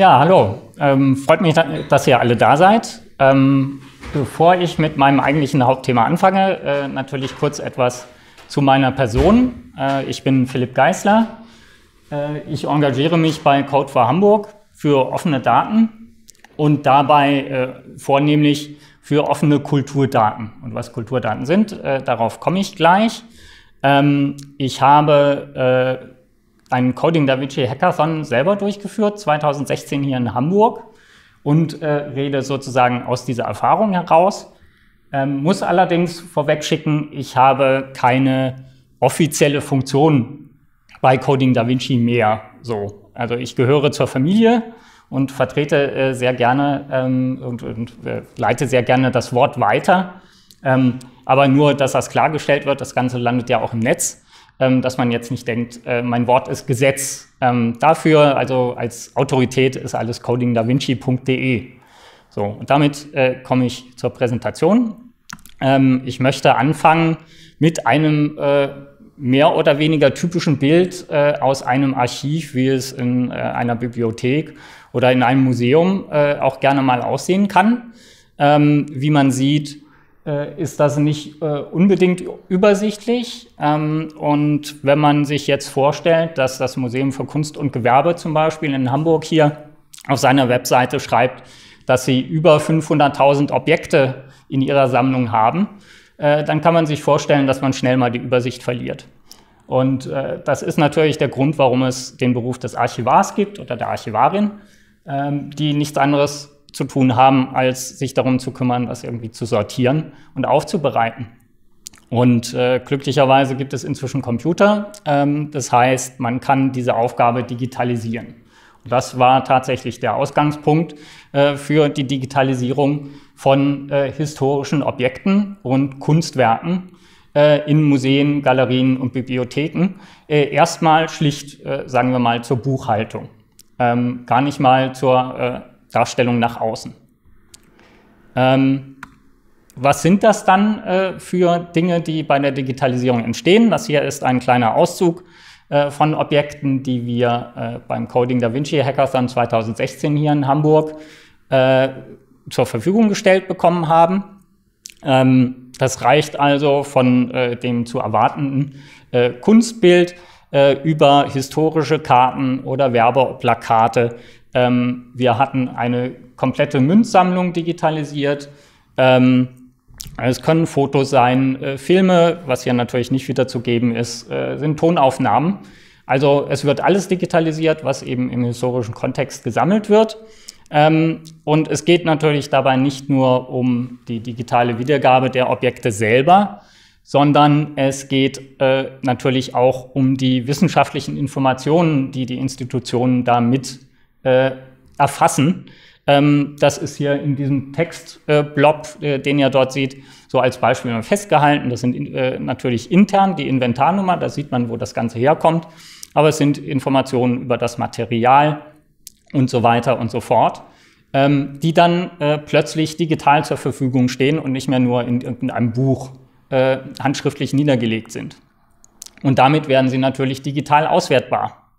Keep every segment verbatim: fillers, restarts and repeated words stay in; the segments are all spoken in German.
Ja, hallo. Ähm, freut mich, dass ihr alle da seid. Ähm, bevor ich mit meinem eigentlichen Hauptthema anfange, äh, natürlich kurz etwas zu meiner Person. Äh, ich bin Philipp Geisler. Äh, ich engagiere mich bei Code for Hamburg für offene Daten und dabei äh, vornehmlich für offene Kulturdaten. Und was Kulturdaten sind, äh, darauf komme ich gleich. Ähm, ich habe äh, einen Coding DaVinci Hackathon selber durchgeführt, zweitausendsechzehn hier in Hamburg, und äh, rede sozusagen aus dieser Erfahrung heraus. Ähm, muss allerdings vorweg schicken, ich habe keine offizielle Funktion bei Coding DaVinci mehr. So. Also ich gehöre zur Familie und vertrete äh, sehr gerne ähm, und, und äh, leite sehr gerne das Wort weiter. Ähm, aber nur, dass das klargestellt wird, das Ganze landet ja auch im Netz, ähm, dass man jetzt nicht denkt, äh, mein Wort ist Gesetz. Ähm, dafür, also als Autorität, ist alles coding davinci punkt de. So, und damit äh, komme ich zur Präsentation. Ähm, ich möchte anfangen mit einem äh, mehr oder weniger typischen Bild äh, aus einem Archiv, wie es in äh, einer Bibliothek oder in einem Museum äh, auch gerne mal aussehen kann. Ähm, wie man sieht, äh, ist das nicht äh, unbedingt übersichtlich. Ähm, und wenn man sich jetzt vorstellt, dass das Museum für Kunst und Gewerbe zum Beispiel in Hamburg hier auf seiner Webseite schreibt, dass sie über fünfhunderttausend Objekte in ihrer Sammlung haben, äh, dann kann man sich vorstellen, dass man schnell mal die Übersicht verliert. Und äh, das ist natürlich der Grund, warum es den Beruf des Archivars gibt oder der Archivarin, ähm, die nichts anderes zu tun haben, als sich darum zu kümmern, das irgendwie zu sortieren und aufzubereiten. Und äh, glücklicherweise gibt es inzwischen Computer. Ähm, das heißt, man kann diese Aufgabe digitalisieren. Und das war tatsächlich der Ausgangspunkt äh, für die Digitalisierung von äh, historischen Objekten und Kunstwerken äh, in Museen, Galerien und Bibliotheken. Äh, erstmal schlicht, äh, sagen wir mal, zur Buchhaltung. Ähm, gar nicht mal zur äh, Darstellung nach außen. Ähm, was sind das dann äh, für Dinge, die bei der Digitalisierung entstehen? Das hier ist ein kleiner Auszug äh, von Objekten, die wir äh, beim Coding DaVinci Hackathon zweitausendsechzehn hier in Hamburg äh, zur Verfügung gestellt bekommen haben. Ähm, das reicht also von äh, dem zu erwartenden äh, Kunstbild äh, über historische Karten oder Werbeplakate. Ähm, wir hatten eine komplette Münzsammlung digitalisiert. Ähm, es können Fotos sein, äh, Filme, was hier natürlich nicht wiederzugeben ist, äh, sind Tonaufnahmen. Also es wird alles digitalisiert, was eben im historischen Kontext gesammelt wird. Ähm, und es geht natürlich dabei nicht nur um die digitale Wiedergabe der Objekte selber, sondern es geht äh, natürlich auch um die wissenschaftlichen Informationen, die die Institutionen da mit Äh, erfassen. Ähm, das ist hier in diesem Textblob, äh, den ihr dort seht, so als Beispiel mal festgehalten. Das sind äh, natürlich intern die Inventarnummer, da sieht man, wo das Ganze herkommt. Aber es sind Informationen über das Material und so weiter und so fort, ähm, die dann äh, plötzlich digital zur Verfügung stehen und nicht mehr nur in irgendeinem Buch äh, handschriftlich niedergelegt sind. Und damit werden sie natürlich digital auswertbar.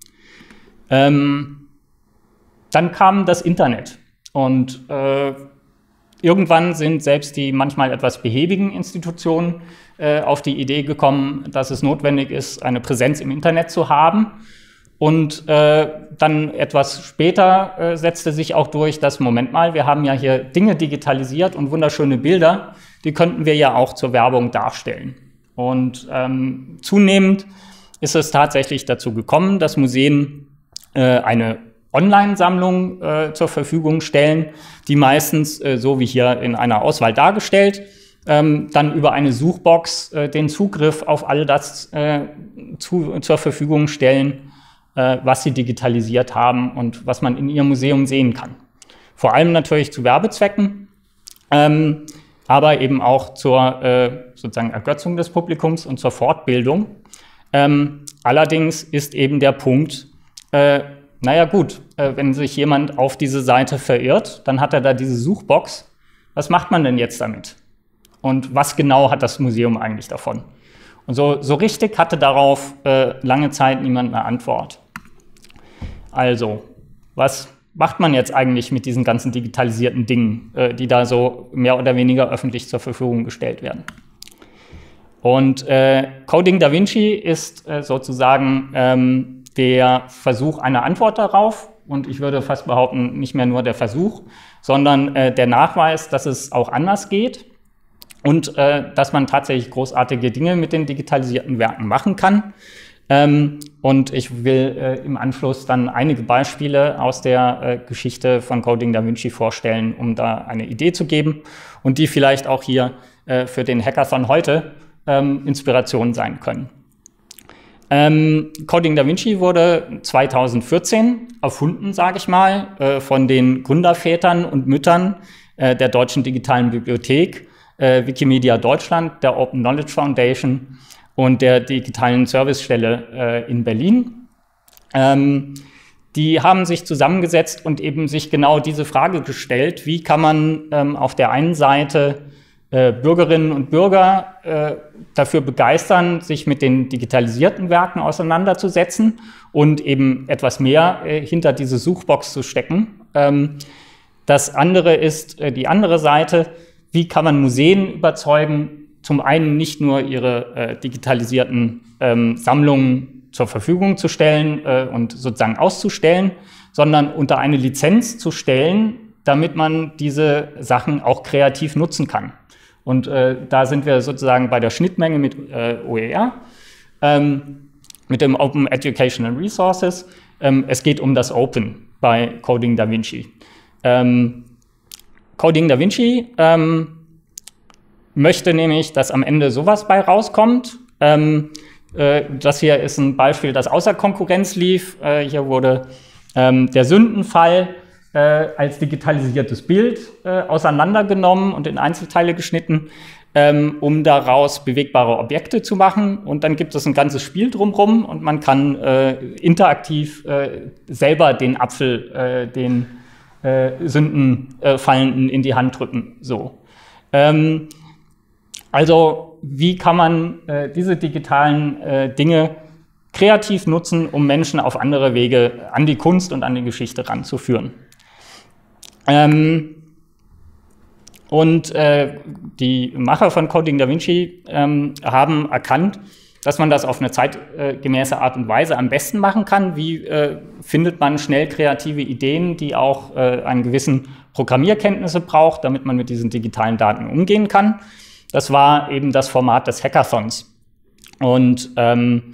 Ähm, Dann kam das Internet und äh, irgendwann sind selbst die manchmal etwas behäbigen Institutionen äh, auf die Idee gekommen, dass es notwendig ist, eine Präsenz im Internet zu haben. Und äh, dann etwas später äh, setzte sich auch durch, dass, Moment mal, wir haben ja hier Dinge digitalisiert und wunderschöne Bilder, die könnten wir ja auch zur Werbung darstellen. Und ähm, zunehmend ist es tatsächlich dazu gekommen, dass Museen äh, eine Online-Sammlung äh, zur Verfügung stellen, die meistens, äh, so wie hier in einer Auswahl dargestellt, ähm, dann über eine Suchbox äh, den Zugriff auf all das äh, zu, zur Verfügung stellen, äh, was sie digitalisiert haben und was man in ihrem Museum sehen kann. Vor allem natürlich zu Werbezwecken, ähm, aber eben auch zur äh, sozusagen Ergötzung des Publikums und zur Fortbildung. Ähm, allerdings ist eben der Punkt, äh, naja gut, äh, wenn sich jemand auf diese Seite verirrt, dann hat er da diese Suchbox. Was macht man denn jetzt damit? Und was genau hat das Museum eigentlich davon? Und so, so richtig hatte darauf äh, lange Zeit niemand eine Antwort. Also, was macht man jetzt eigentlich mit diesen ganzen digitalisierten Dingen, äh, die da so mehr oder weniger öffentlich zur Verfügung gestellt werden. Und äh, Coding Da Vinci ist äh, sozusagen ähm, der Versuch einer Antwort darauf. Und ich würde fast behaupten, nicht mehr nur der Versuch, sondern äh, der Nachweis, dass es auch anders geht und äh, dass man tatsächlich großartige Dinge mit den digitalisierten Werken machen kann. Ähm, und ich will äh, im Anschluss dann einige Beispiele aus der äh, Geschichte von Coding Da Vinci vorstellen, um da eine Idee zu geben und die vielleicht auch hier äh, für den Hackathon heute ähm, Inspiration sein können. Ähm, Coding Da Vinci wurde zweitausendvierzehn erfunden, sage ich mal, äh, von den Gründervätern und Müttern äh, der Deutschen Digitalen Bibliothek, äh, Wikimedia Deutschland, der Open Knowledge Foundation und der Digitalen Servicestelle äh, in Berlin. Ähm, die haben sich zusammengesetzt und eben sich genau diese Frage gestellt, wie kann man ähm, auf der einen Seite äh, Bürgerinnen und Bürger äh, dafür begeistern, sich mit den digitalisierten Werken auseinanderzusetzen und eben etwas mehr äh, hinter diese Suchbox zu stecken. Ähm, das andere ist äh, die andere Seite, wie kann man Museen überzeugen, zum einen nicht nur ihre äh, digitalisierten ähm, Sammlungen zur Verfügung zu stellen äh, und sozusagen auszustellen, sondern unter eine Lizenz zu stellen, damit man diese Sachen auch kreativ nutzen kann. Und äh, da sind wir sozusagen bei der Schnittmenge mit äh, O E R, ähm, mit dem Open Educational Resources. Ähm, es geht um das Open bei Coding Da Vinci. Ähm, Coding Da Vinci ähm, möchte nämlich, dass am Ende sowas bei rauskommt. Ähm, äh, das hier ist ein Beispiel, das außer Konkurrenz lief. Äh, hier wurde ähm, der Sündenfall äh, als digitalisiertes Bild äh, auseinandergenommen und in Einzelteile geschnitten, ähm, um daraus bewegbare Objekte zu machen. Und dann gibt es ein ganzes Spiel drumherum und man kann äh, interaktiv äh, selber den Apfel, äh, den äh, Sündenfallenden in die Hand drücken. So. Ähm, Also wie kann man äh, diese digitalen äh, Dinge kreativ nutzen, um Menschen auf andere Wege an die Kunst und an die Geschichte ranzuführen? Ähm, und äh, die Macher von Coding Da Vinci ähm, haben erkannt, dass man das auf eine zeitgemäße Art und Weise am besten machen kann. Wie äh, findet man schnell kreative Ideen, die auch äh, einen gewissen Programmierkenntnisse braucht, damit man mit diesen digitalen Daten umgehen kann? Das war eben das Format des Hackathons. Und ähm,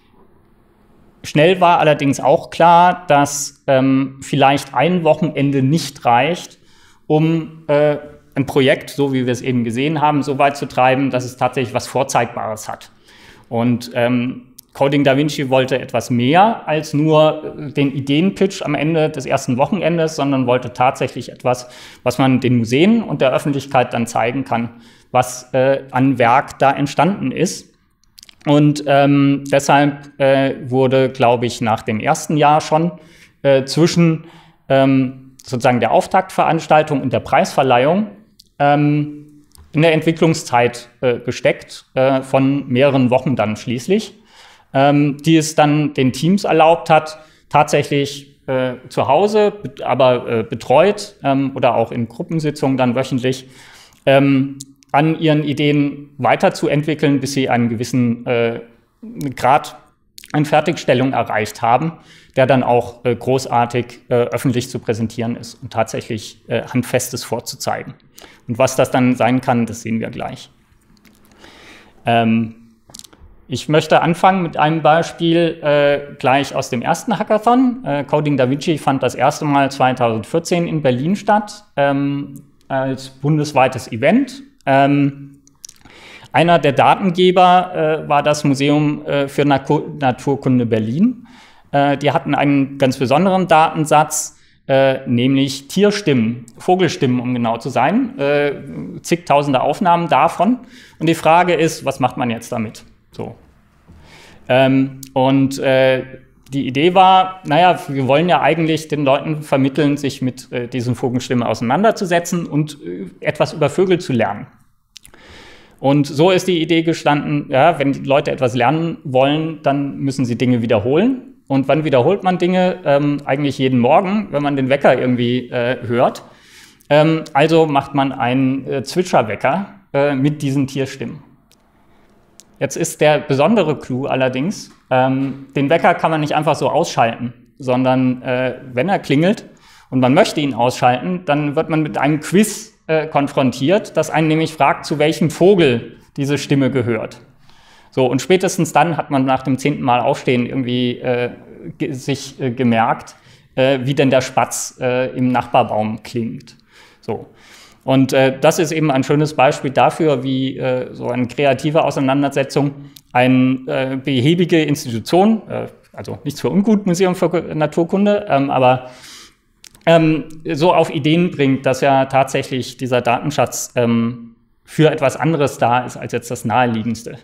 schnell war allerdings auch klar, dass ähm, vielleicht ein Wochenende nicht reicht, um äh, ein Projekt, so wie wir es eben gesehen haben, so weit zu treiben, dass es tatsächlich was Vorzeigbares hat. Und ähm, Coding Da Vinci wollte etwas mehr als nur den Ideenpitch am Ende des ersten Wochenendes, sondern wollte tatsächlich etwas, was man den Museen und der Öffentlichkeit dann zeigen kann, was äh, an Werk da entstanden ist. Und ähm, deshalb äh, wurde, glaube ich, nach dem ersten Jahr schon äh, zwischen ähm, sozusagen der Auftaktveranstaltung und der Preisverleihung ähm, in der Entwicklungszeit äh, gesteckt, äh, von mehreren Wochen dann schließlich, ähm, die es dann den Teams erlaubt hat, tatsächlich äh, zu Hause, aber äh, betreut ähm, oder auch in Gruppensitzungen dann wöchentlich, ähm, an ihren Ideen weiterzuentwickeln, bis sie einen gewissen äh, Grad an Fertigstellung erreicht haben, der dann auch äh, großartig äh, öffentlich zu präsentieren ist und tatsächlich äh, Handfestes vorzuzeigen. Und was das dann sein kann, das sehen wir gleich. Ähm, ich möchte anfangen mit einem Beispiel äh, gleich aus dem ersten Hackathon. Äh, Coding Da Vinci fand das erste Mal zweitausendvierzehn in Berlin statt, ähm, als bundesweites Event. Ähm, einer der Datengeber äh, war das Museum äh, für Natur Naturkunde Berlin. Äh, die hatten einen ganz besonderen Datensatz, äh, nämlich Tierstimmen, Vogelstimmen, um genau zu sein, äh, zigtausende Aufnahmen davon. Und die Frage ist, was macht man jetzt damit? So. Ähm, und äh, die Idee war, naja, wir wollen ja eigentlich den Leuten vermitteln, sich mit äh, diesen Vogelstimmen auseinanderzusetzen und äh, etwas über Vögel zu lernen. Und so ist die Idee gestanden, ja, wenn die Leute etwas lernen wollen, dann müssen sie Dinge wiederholen. Und wann wiederholt man Dinge? Ähm, eigentlich jeden Morgen, wenn man den Wecker irgendwie äh, hört. Ähm, also macht man einen äh, Zwitscherwecker äh, mit diesen Tierstimmen. Jetzt ist der besondere Clou allerdings, ähm, den Wecker kann man nicht einfach so ausschalten, sondern äh, wenn er klingelt und man möchte ihn ausschalten, dann wird man mit einem Quiz äh, konfrontiert, das einen nämlich fragt, zu welchem Vogel diese Stimme gehört. So, und spätestens dann hat man nach dem zehnten Mal Aufstehen irgendwie äh, ge sich äh, gemerkt, äh, wie denn der Spatz äh, im Nachbarbaum klingt. So. Und äh, das ist eben ein schönes Beispiel dafür, wie äh, so eine kreative Auseinandersetzung eine äh, behäbige Institution, äh, also nichts für ungut, Museum für Naturkunde, ähm, aber ähm, so auf Ideen bringt, dass ja tatsächlich dieser Datenschatz ähm, für etwas anderes da ist als jetzt das Naheliegendste.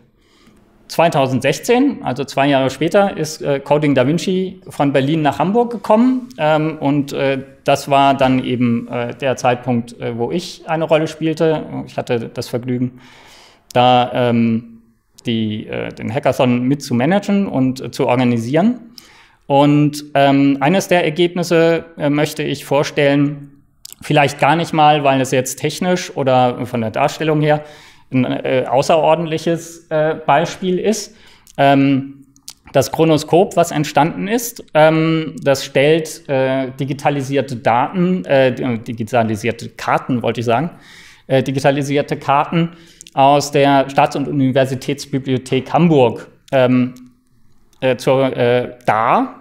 zweitausendsechzehn, also zwei Jahre später, ist äh, Coding Da Vinci von Berlin nach Hamburg gekommen ähm, und äh, das war dann eben äh, der Zeitpunkt, äh, wo ich eine Rolle spielte. Ich hatte das Vergnügen, da ähm, die, äh, den Hackathon mit zu managen und äh, zu organisieren. Und ähm, eines der Ergebnisse äh, möchte ich vorstellen, vielleicht gar nicht mal, weil es jetzt technisch oder von der Darstellung her ein äh, außerordentliches äh, Beispiel ist. Ähm, das Chronoskop, was entstanden ist, ähm, das stellt äh, digitalisierte Daten, äh, digitalisierte Karten, wollte ich sagen, äh, digitalisierte Karten aus der Staats- und Universitätsbibliothek Hamburg ähm, äh, zur, äh, dar.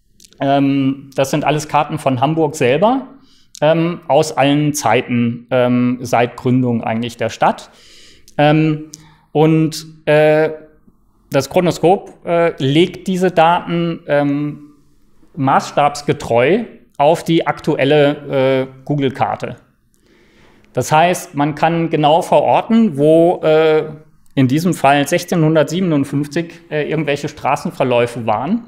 Ähm, das sind alles Karten von Hamburg selber, ähm, aus allen Zeiten, ähm, seit Gründung eigentlich der Stadt. Ähm, und äh, das Chronoskop äh, legt diese Daten ähm, maßstabsgetreu auf die aktuelle äh, Google-Karte. Das heißt, man kann genau verorten, wo äh, in diesem Fall sechzehnhundertsiebenundfünfzig äh, irgendwelche Straßenverläufe waren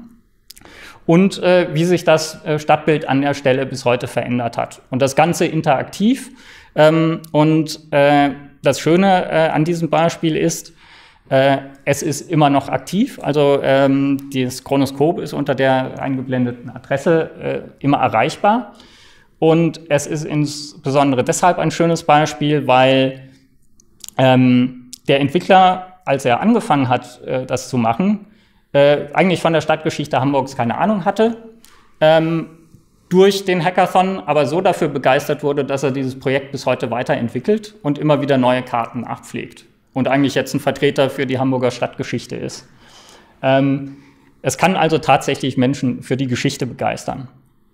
und äh, wie sich das äh, Stadtbild an der Stelle bis heute verändert hat. Und das Ganze interaktiv ähm, und äh, das Schöne äh, an diesem Beispiel ist, äh, es ist immer noch aktiv, also ähm, das Chronoskop ist unter der eingeblendeten Adresse äh, immer erreichbar. Und es ist insbesondere deshalb ein schönes Beispiel, weil ähm, der Entwickler, als er angefangen hat, äh, das zu machen, äh, eigentlich von der Stadtgeschichte Hamburgs keine Ahnung hatte, ähm, durch den Hackathon aber so dafür begeistert wurde, dass er dieses Projekt bis heute weiterentwickelt und immer wieder neue Karten nachpflegt und eigentlich jetzt ein Vertreter für die Hamburger Stadtgeschichte ist. Ähm, es kann also tatsächlich Menschen für die Geschichte begeistern.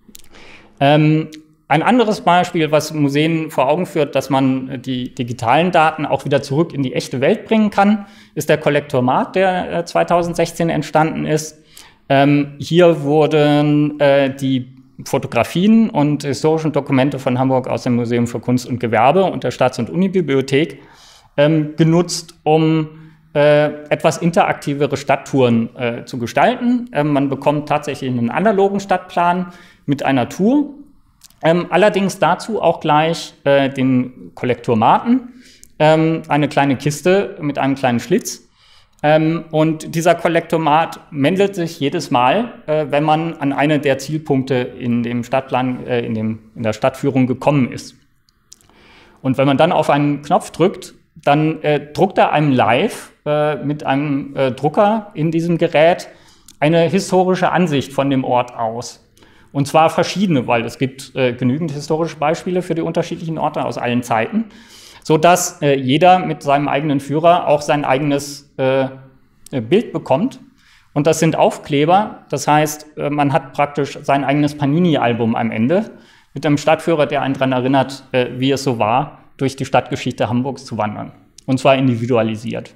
Ähm, ein anderes Beispiel, was Museen vor Augen führt, dass man die digitalen Daten auch wieder zurück in die echte Welt bringen kann, ist der Kollektormat, der äh, zweitausendsechzehn entstanden ist. Ähm, hier wurden äh, die Fotografien und historischen Dokumente von Hamburg aus dem Museum für Kunst und Gewerbe und der Staats- und Unibibliothek ähm, genutzt, um äh, etwas interaktivere Stadttouren äh, zu gestalten. Ähm, man bekommt tatsächlich einen analogen Stadtplan mit einer Tour, ähm, allerdings dazu auch gleich äh, den Kollektormaten, ähm, eine kleine Kiste mit einem kleinen Schlitz. Ähm, und dieser Kollektomat meldet sich jedes Mal, äh, wenn man an eine der Zielpunkte in dem Stadtplan, äh, in, dem, in der Stadtführung gekommen ist. Und wenn man dann auf einen Knopf drückt, dann äh, druckt er einem live äh, mit einem äh, Drucker in diesem Gerät eine historische Ansicht von dem Ort aus. Und zwar verschiedene, weil es gibt äh, genügend historische Beispiele für die unterschiedlichen Orte aus allen Zeiten, sodass äh, jeder mit seinem eigenen Führer auch sein eigenes äh, Bild bekommt. Und das sind Aufkleber, das heißt, äh, man hat praktisch sein eigenes Panini-Album am Ende mit einem Stadtführer, der einen daran erinnert, äh, wie es so war, durch die Stadtgeschichte Hamburgs zu wandern. Und zwar individualisiert.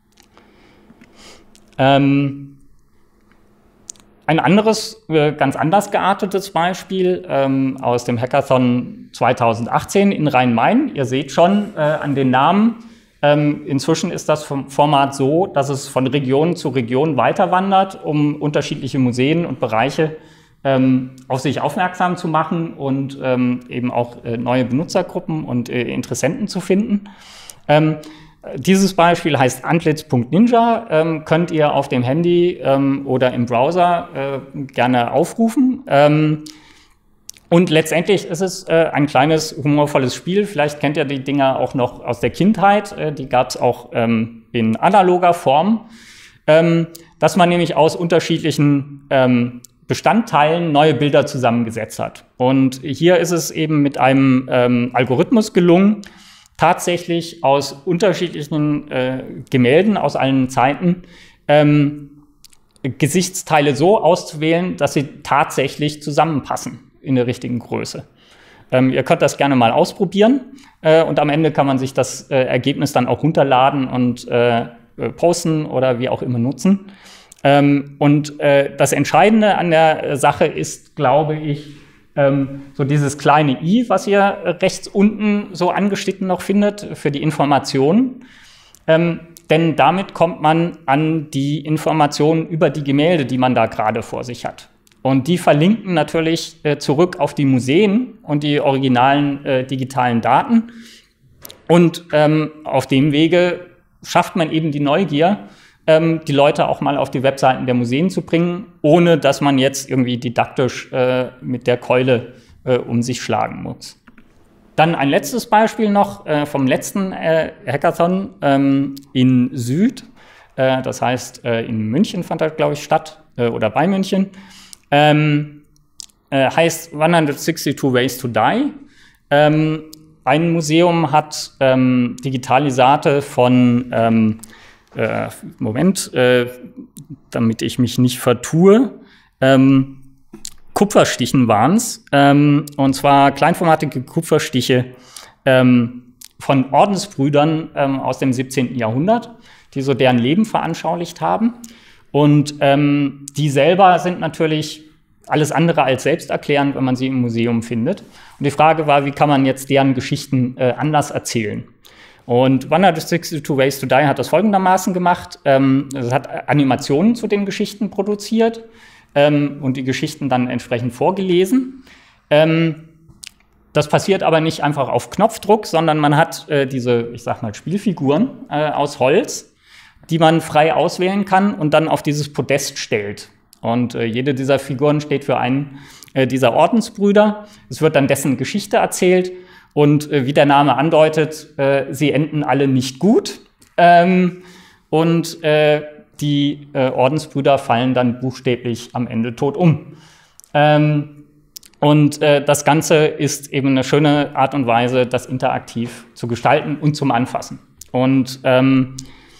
Ähm, Ein anderes, äh, ganz anders geartetes Beispiel ähm, aus dem Hackathon zweitausendachtzehn in Rhein-Main. Ihr seht schon äh, an den Namen, ähm, inzwischen ist das vom Format so, dass es von Region zu Region weiterwandert, um unterschiedliche Museen und Bereiche ähm, auf sich aufmerksam zu machen und ähm, eben auch äh, neue Benutzergruppen und äh, Interessenten zu finden. Ähm, Dieses Beispiel heißt Antlitz Punkt Ninja, ähm, könnt ihr auf dem Handy ähm, oder im Browser äh, gerne aufrufen. Ähm, und letztendlich ist es äh, ein kleines, humorvolles Spiel. Vielleicht kennt ihr die Dinger auch noch aus der Kindheit. Äh, die gab es auch ähm, in analoger Form. Ähm, dass man nämlich aus unterschiedlichen ähm, Bestandteilen neue Bilder zusammengesetzt hat. Und hier ist es eben mit einem ähm, Algorithmus gelungen, tatsächlich aus unterschiedlichen äh, Gemälden aus allen Zeiten ähm, Gesichtsteile so auszuwählen, dass sie tatsächlich zusammenpassen in der richtigen Größe. Ähm, ihr könnt das gerne mal ausprobieren äh, und am Ende kann man sich das äh, Ergebnis dann auch runterladen und äh, posten oder wie auch immer nutzen. Ähm, und äh, das Entscheidende an der Sache ist, glaube ich, ähm, so dieses kleine i, was ihr rechts unten so angeschnitten noch findet für die Informationen. Ähm, denn damit kommt man an die Informationen über die Gemälde, die man da gerade vor sich hat. Und die verlinken natürlich äh, zurück auf die Museen und die originalen äh, digitalen Daten. Und ähm, auf dem Wege schafft man eben die Neugier, ähm, die Leute auch mal auf die Webseiten der Museen zu bringen, ohne dass man jetzt irgendwie didaktisch äh, mit der Keule äh, um sich schlagen muss. Dann ein letztes Beispiel noch äh, vom letzten äh, Hackathon ähm, in Süd. Äh, das heißt, äh, in München fand das, glaube ich, statt äh, oder bei München. Ähm, äh, heißt hundertsechsundsechzig Ways to Die. Ähm, Ein Museum hat ähm, Digitalisate von, ähm, äh, Moment, äh, damit ich mich nicht vertue, ähm, Kupferstichen waren es, ähm, und zwar kleinformatige Kupferstiche ähm, von Ordensbrüdern ähm, aus dem siebzehnten Jahrhundert, die so deren Leben veranschaulicht haben. Und ähm, die selber sind natürlich alles andere als selbsterklärend, wenn man sie im Museum findet. Und die Frage war, wie kann man jetzt deren Geschichten äh, anders erzählen? Und hundertsechsundsechzig Ways to Die hat das folgendermaßen gemacht. Ähm, es hat Animationen zu den Geschichten produziert ähm, und die Geschichten dann entsprechend vorgelesen. Ähm, das passiert aber nicht einfach auf Knopfdruck, sondern man hat äh, diese, ich sag mal, Spielfiguren äh, aus Holz, die man frei auswählen kann und dann auf dieses Podest stellt. Und äh, jede dieser Figuren steht für einen äh, dieser Ordensbrüder. Es wird dann dessen Geschichte erzählt. Und äh, wie der Name andeutet, äh, sie enden alle nicht gut. Ähm, und äh, die äh, Ordensbrüder fallen dann buchstäblich am Ende tot um. Ähm, und äh, das Ganze ist eben eine schöne Art und Weise, das interaktiv zu gestalten und zum Anfassen. Und ähm,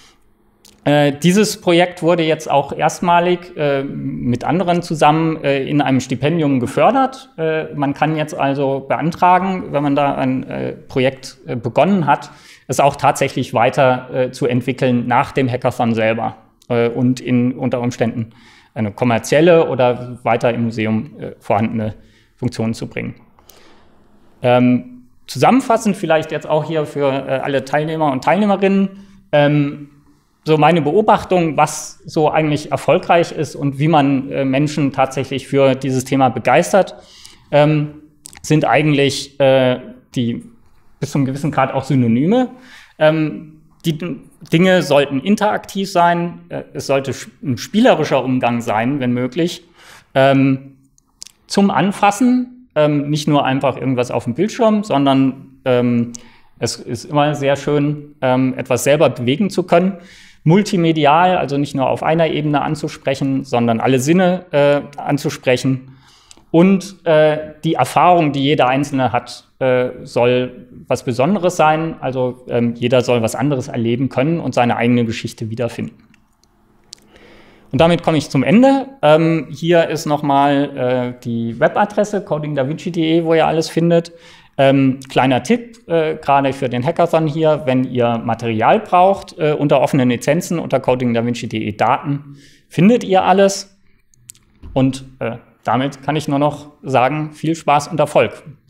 Äh, dieses Projekt wurde jetzt auch erstmalig äh, mit anderen zusammen äh, in einem Stipendium gefördert. Äh, man kann jetzt also beantragen, wenn man da ein äh, Projekt äh, begonnen hat, es auch tatsächlich weiter äh, zu entwickeln nach dem Hackathon selber äh, und in unter Umständen eine kommerzielle oder weiter im Museum äh, vorhandene Funktion zu bringen. Ähm, zusammenfassend vielleicht jetzt auch hier für äh, alle Teilnehmer und Teilnehmerinnen, ähm, so meine Beobachtung, was so eigentlich erfolgreich ist und wie man äh, Menschen tatsächlich für dieses Thema begeistert, ähm, sind eigentlich äh, die bis zu einem gewissen Grad auch Synonyme. Ähm, die Dinge sollten interaktiv sein, äh, es sollte ein spielerischer Umgang sein, wenn möglich. Ähm, zum Anfassen, ähm, nicht nur einfach irgendwas auf dem Bildschirm, sondern ähm, es ist immer sehr schön, ähm, etwas selber bewegen zu können. Multimedial, also nicht nur auf einer Ebene anzusprechen, sondern alle Sinne äh, anzusprechen. Und äh, die Erfahrung, die jeder Einzelne hat, äh, soll was Besonderes sein. Also ähm, jeder soll was anderes erleben können und seine eigene Geschichte wiederfinden. Und damit komme ich zum Ende. Ähm, hier ist nochmal äh, die Webadresse coding da vinci punkt de, wo ihr alles findet. Ähm, kleiner Tipp, äh, gerade für den Hackathon hier, wenn ihr Material braucht, äh, unter offenen Lizenzen, unter coding da vinci punkt de Daten, findet ihr alles. Und äh, damit kann ich nur noch sagen, viel Spaß und Erfolg.